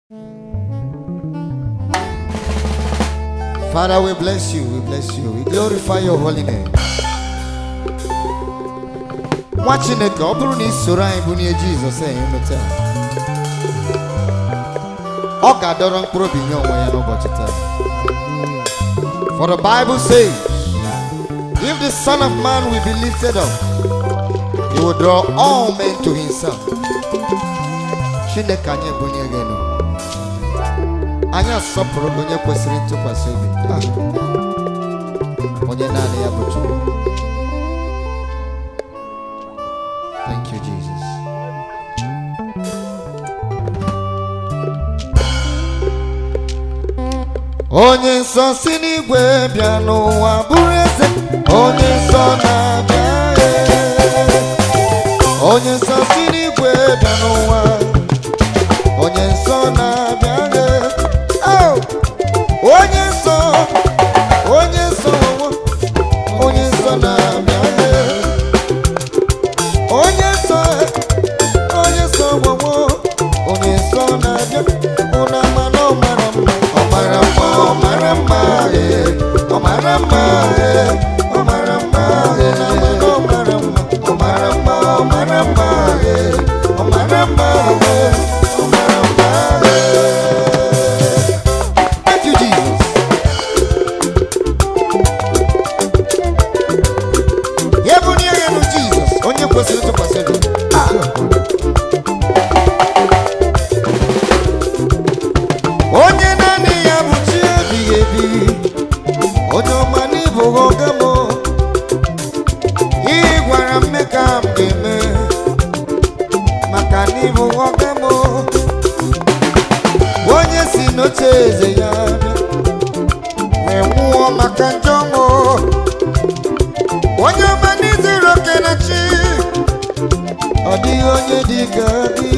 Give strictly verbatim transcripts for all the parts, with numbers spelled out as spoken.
Father, we bless you, we bless you, we glorify your holy name. Watching it, Obruni Surai Bunia Jesus saying, Okadoran Probinyo, for the Bible says, if the Son of Man will be lifted up, he will draw all men to himself. Shinde Kanye Bunia Geno. Anya sopro gonye kwesiri ntukwasi obi. Onye nani ya butu. Thank you, Jesus. Onye nsọ si n'igwe bịa n'ụwa bụrụ eze. Onye nsọ na-abịa. Onye nsọ si n'igwe bịa n'ụwa. Onye nsọ na-abịa. Onye nsọ, onye nsọ, onye nsọ na-abịa. Onye nsọ, onye nsọ, onye nsọ na-abịa. Una mano mara mma, o mara mma, o mara mma, o mara mma, o mara mma, una mano mara mma, o mara mma, o mara mma, o mara mma, o mara mma. Onye nani ya buchi ebi ebi. Onye omani bugogamo. Igwara mmeka mgeme. Makani bugogamo. Onye si noche eze ya. Memuo makanjomo. Onye omani zero kenachi. Odi onye dika di.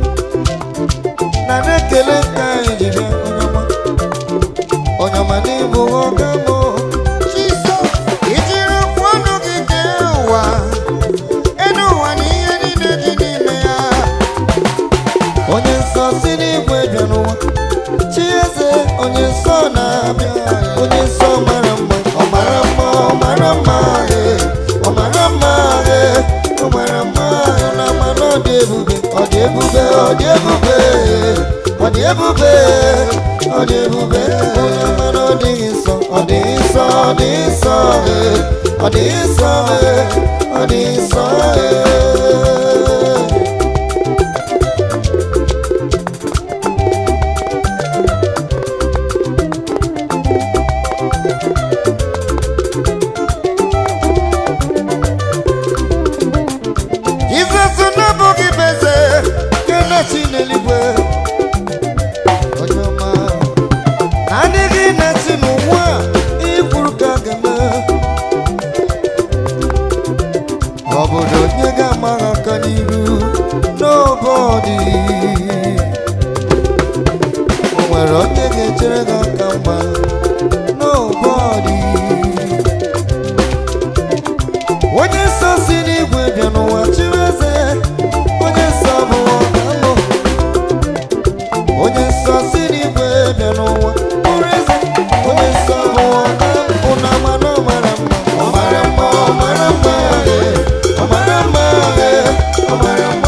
Nane kele kai jibe onyama. Onyama ni buogamo. Jesus, ijiro kwano gijewa. Enu wani yeni nejini mea. Onye nso sini kwejanua. Chieze onye nso nabia. Onye nso marama. Omarama, omarama, eh. Omarama, eh. Omarama, onama no debube. Odebube, odebube. Odebube, odebube, onama no dinso, odinso, odinso, odinso, odinso. Jesus no bogi beze, kena chineligwe. Nobody. Nobody. When you saw City with you know what you say. When you saw Bogamo. When you saw City with you know what you say. When you saw Bogamo. Unamano marama. Marama, marama, marama, marama.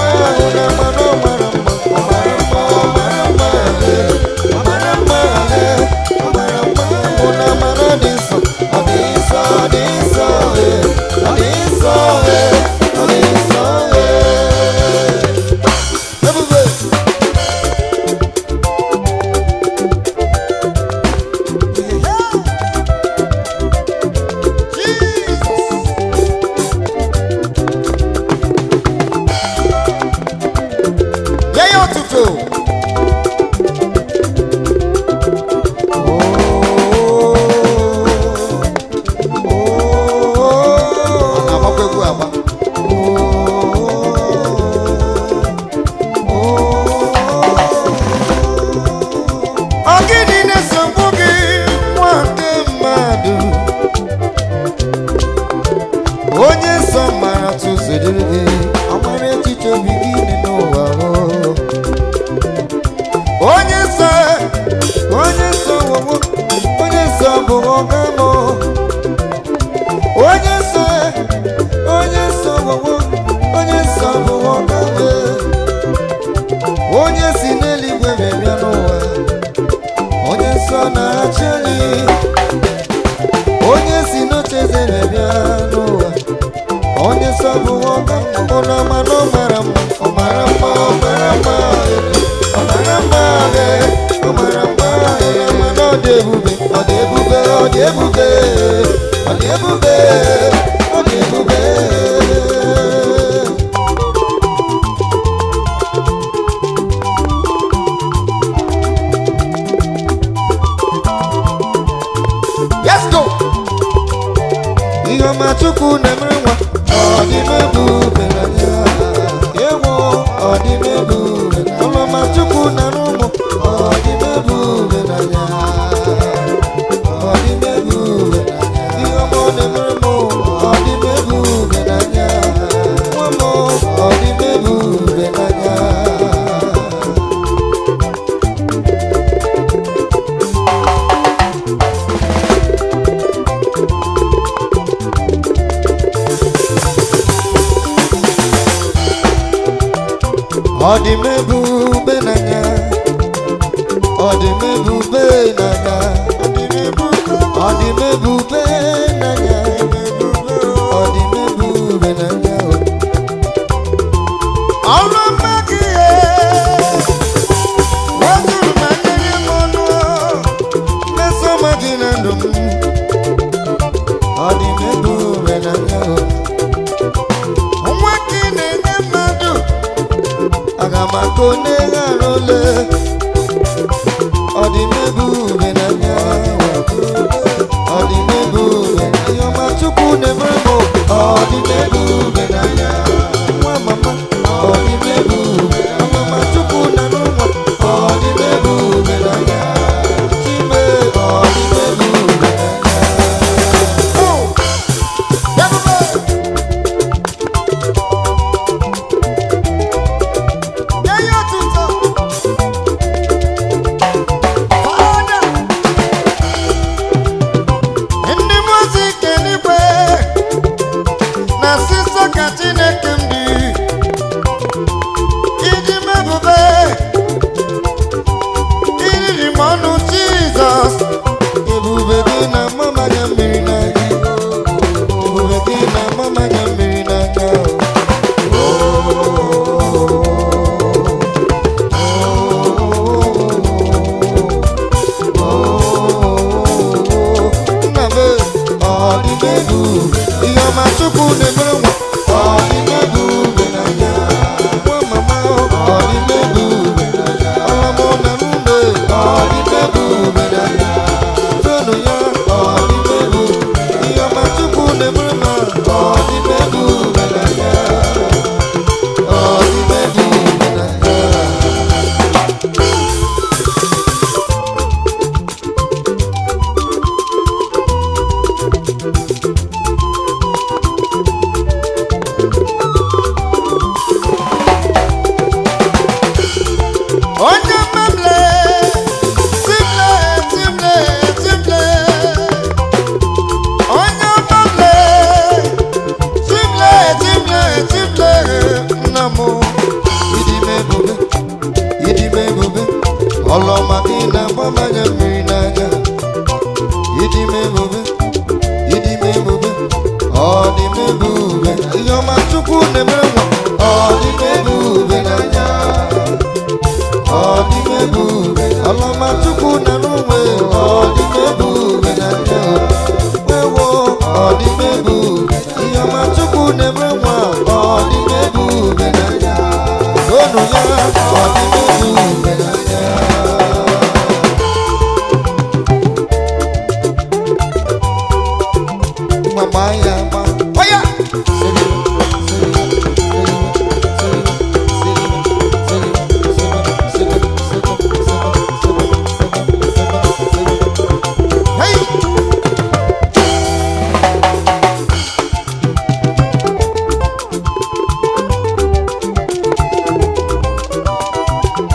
ọgamo onye nsọ onye nsọ gbowo onye nsọ bụ ọgamo onye si n'eluigwe bịa n'ụwa onye nsọ na-achị anyị onye si n'ocheeze bịa n'ụwa onye nsọ bụ ọgamo ọma na ọmara mma ọmara mma ọmara mma ọmara mma ọmara mma ọma na ọ dị ebube ọ dị ebube ọ dị ebube ọ dị ebube ọ dị ebube let's go ihe ọma Chukwu na-emere nwa ọ dị ebube n'anya ewo ọ dị ebube ọlọma Chukwu na-arụ ụmụ ọ dị ebube n'anya ọ dị ebube n'anya ihe ọma ọ na-emere m ọ dị ebube n'anya nwa m ọ dị ebube n'anya ọ dị ebube n'anya ọ dị ebube n'anya ọ dị ebube n'anya ọ dị ebube n'anya ọrụ ọma gị wezụrụ ma nyere m ọnụ mmeso ọma gị na ndụ m ọ dị ebube n'anya nwa gị na-enye mmadụ aga m akọ n'eghara ole ọ dị ebube n'anya ọ dị ebube ihe ọma Chukwu na-emere m ọ dị ebube n'anya nwa mama ọ dị ebube ọmama Chukwu na-emere nwa ọ dị ebube n'anya chime ọ dị ebube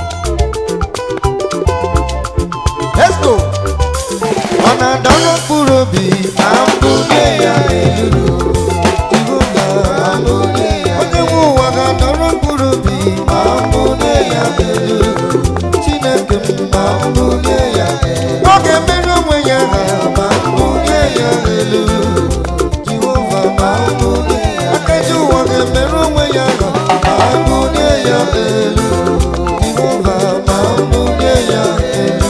Let's go. Ana dano puro obi ma mbunye ya elu Jehova ma mbunye ya onye nwe ụwa ga-adọrọ mkpụrụ obi ma mbunye ya elu Chineke m ma mbunye ya elu ọ ga-emere onwe ya ha ma mbunye ya elu Jehova ma mbunye ya akaji ụwa ga-emere onwe ya ha ma mbunye ya elu Jehova ma mbunye ya elu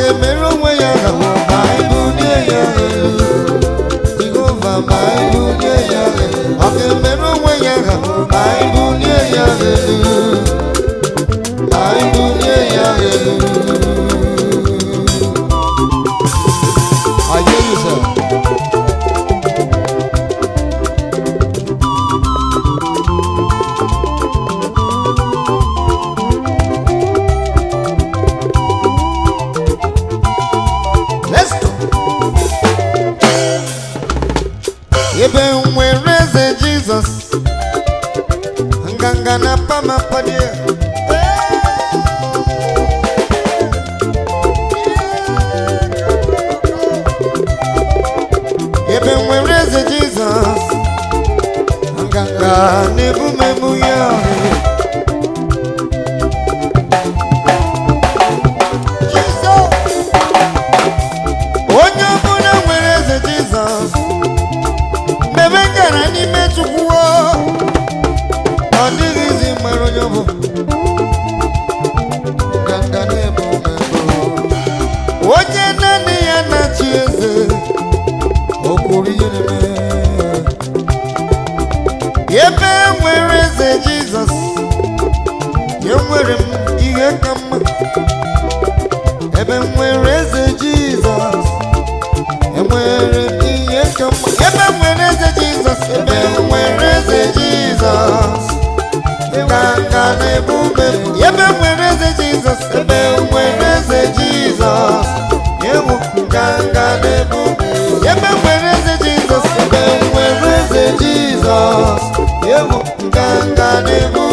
ga-emere onwe ya ha ma anyị bulie ya elu Jehova ma anyị bulie ya elu ọ ga-emere onwe ya ha ma anyị bulie ya elu ma anyị bulie ya elu I hear you, sir. Let's go. Even when raising Jesus, nganga na pama padia. Even when raising Jesus, nganga nebu memu ya. Jesus, you were him, you come. Even where is Jesus? And where is he come? Even where is Jesus? Even where is Jesus? Even where is Jesus? Even where is Jesus? You ganga de boom. Even where is Jesus? Even where is Jesus? You ganga de boom.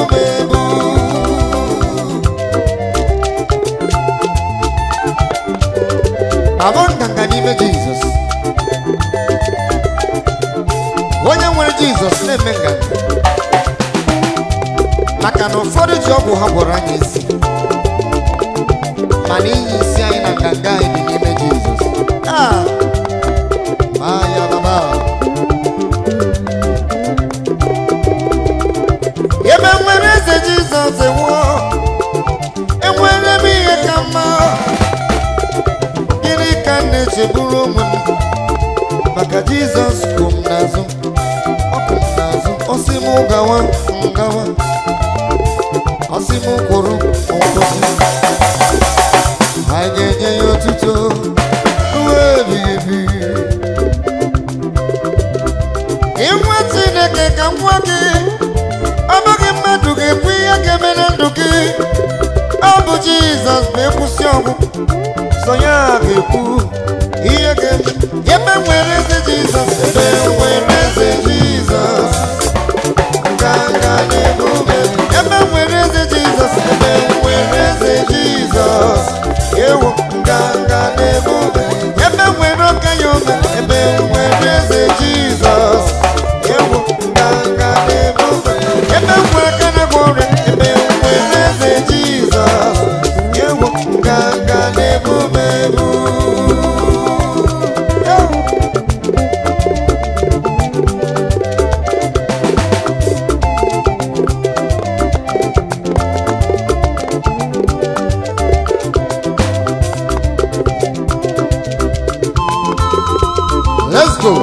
Abon ganga ni me Jesus. When you want Jesus, let me go. Maka no for the job we have orangesi. Mani isi aina ganga ni me Jesus. Ah, Maya baba. Yeba mwere se Jesus se wo. E mwere mi e kama. Gini kane cheburu mun. Maka Jesus kum nazo. Okum nazo. Osimu gawa, gawa. Osimu koru, onkosi. Ayenye yotuto. Uwebi ebi. Imwati neke kamwaki. Abagi maduke pwiya kemene nduki. Abu Jesus mekusi ogu. Soya keku. Iye keme. Yeme mwereze Jesus. Yeme mwereze Jesus. Ganga nebume. Yeme mwereze Jesus. Yeme mwereze Jesus. Yewo ganga nebume. Yeme mweroka yome. Yeme mwereze Jesus. Yewo ganga nebume. Yeme mwereka nebore. Yeme mwereze Jesus. Yewo ganga nebume. Let's go.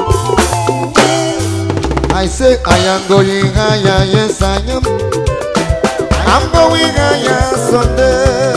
I say I am going higher, yes I am. I'm going higher Sunday.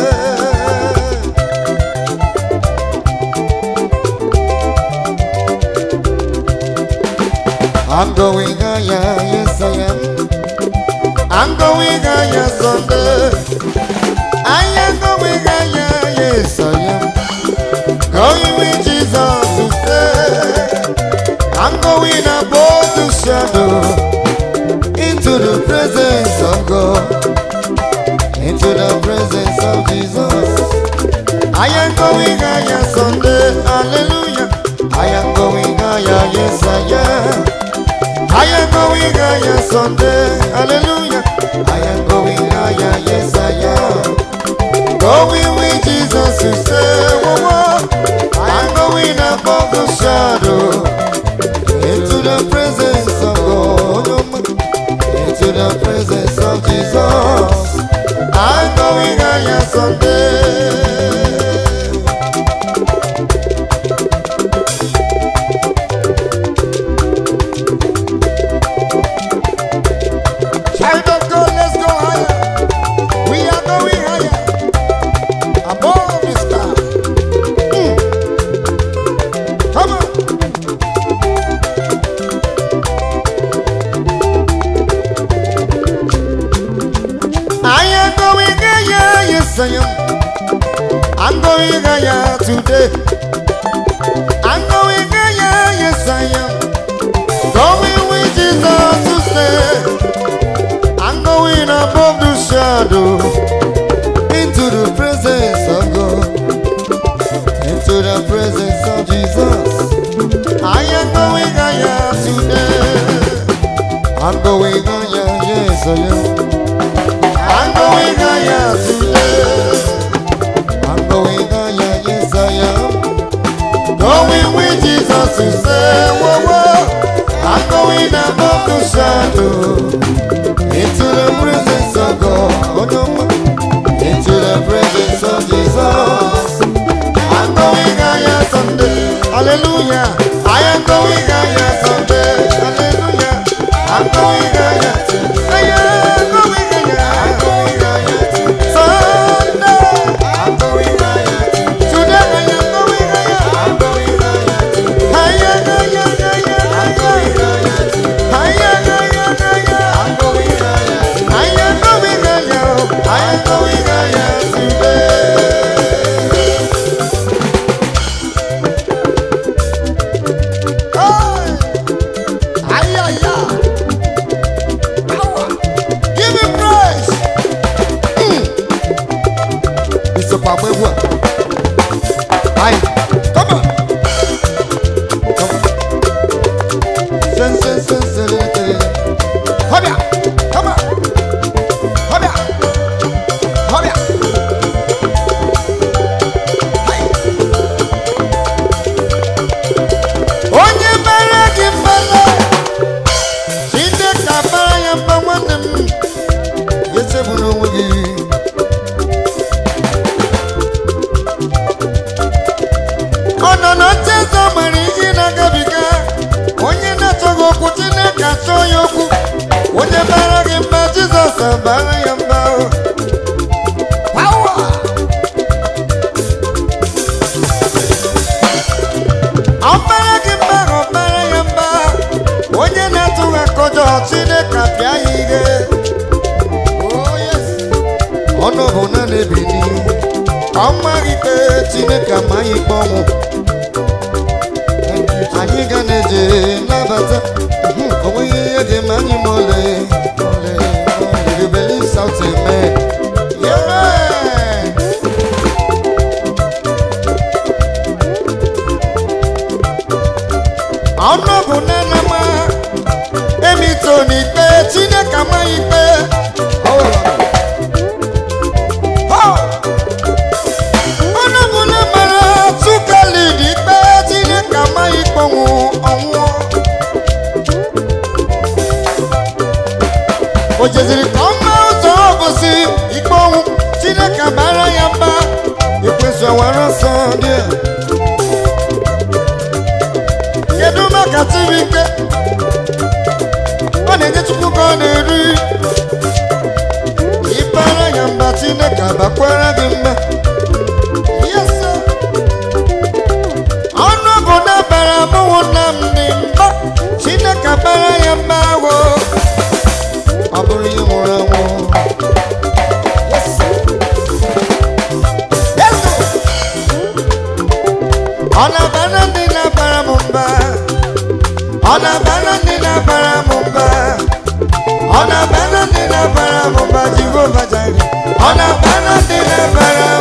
I'm going higher, yes I am. I'm going higher Sunday. I am going higher, yes I am. Going with Jesus to stay. I'm going above the shadow into the presence of God, into the presence of Jesus. I am going higher Sunday, hallelujah. I am going higher, yes I am. I am going higher Sunday, hallelujah. I am going higher, yes I am. Going with Jesus to stay, whoa, whoa. I'm going above the shadow into the presence of God, into the presence of Jesus. I'm going higher Sunday. yes I am. I'm going higher today. I'm going higher, yes I am. Going with Jesus to stay. I'm going above the shadow, into the presence of God, into the presence of Jesus. I am going higher today. I'm going higher, yes I am. I'm going higher today. I'm going higher, yes I am. Going with Jesus to say, whoa, whoa. I'm going above the shadow, into the presence of God, into the presence of Jesus. I'm going higher someday, hallelujah. I am going higher someday, hallelujah. I'm going higher today. I am going higher, I'm going higher today. Someday, I'm going higher today. Today I am going higher, I'm going higher today. Higher, higher, higher, I'm going higher today. Higher, higher, higher, I'm going higher today. I am going higher, I am going higher today. Aye, come on, come on. Sen, sen, sen, sen, sen. Hurry up, come on. Hurry up, hurry up. Hey. Onye mere gị mmadụ, Chineke abara ya mba nwanne m. Echegbula onwe gị. Ono no chezo mari ina gabiga. Onye na-achọghị okwu Chineke achọ ya okwu. Onye bara gị mba Jizọs abara ya mba. Power! Ọ bara gị mba, ọ bara ya mba. Onye na-atụghị akọjọ Chineke apịa ya ihe. Oh yes. Ọnụ bụ na na-ebili. Ọ maghị ikpe Chineke amaghị ikpe ọnwụ. Anyị ga na-eje nabata, o nweghị ihe ga-eme anyị ma ole. If you believe, shout amen. Ọnụ bụ na nama emito n'ikpe Chineke amaghị ikpe. Ọnụ bụ na mara tụkali n'ikpe Chineke amaghị ikpe ọnwụ ọnwụ. O jeziri ka ọ maa ụzọ ọbụzi ikpe ọnwụ Chineke mara ya mba. Ekwensu awara ọsọ dị a. Kedu maka tiri ike? Ọ na-enye Chukwu ka ọ na-eri. Ịbara ya mba Chineke abakwara gị mba. Yes sir. Ọnụ bụ na bara mụnwụ na m dị mba. Chineke bara ya mba wo. Ọ bụrụ ihe nwụrụ anwụ. Yes sir. Yes sir. Ọ na-abara ndị na-abara m mba. Ọ na-abara ndị na-abara m mba. Ọ na-abara ndị na-abara m mba Jehova Jireh. Ọ na-abara ndị na-abara